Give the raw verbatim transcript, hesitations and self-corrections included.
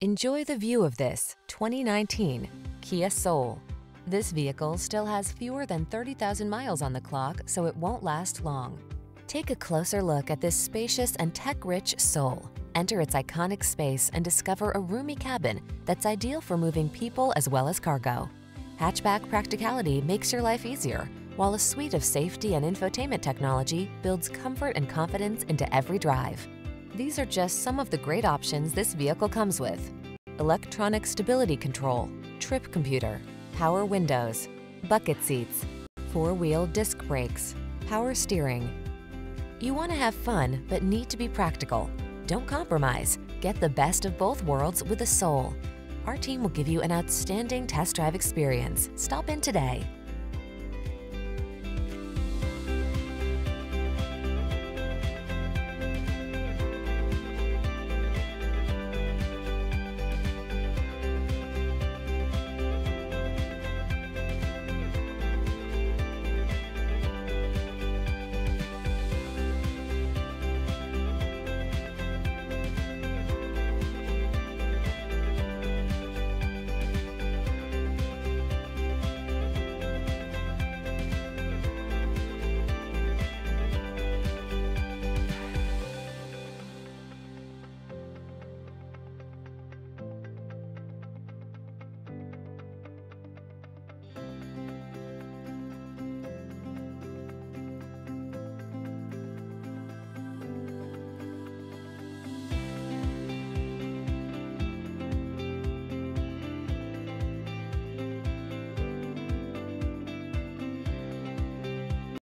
Enjoy the view of this twenty nineteen Kia Soul. This vehicle still has fewer than thirty thousand miles on the clock, so it won't last long. Take a closer look at this spacious and tech-rich Soul. Enter its iconic space and discover a roomy cabin that's ideal for moving people as well as cargo. Hatchback practicality makes your life easier, while a suite of safety and infotainment technology builds comfort and confidence into every drive. These are just some of the great options this vehicle comes with: electronic stability control, trip computer, power windows, bucket seats, four-wheel disc brakes, power steering. You want to have fun but need to be practical. Don't compromise. Get the best of both worlds with a Soul. Our team will give you an outstanding test drive experience. Stop in today.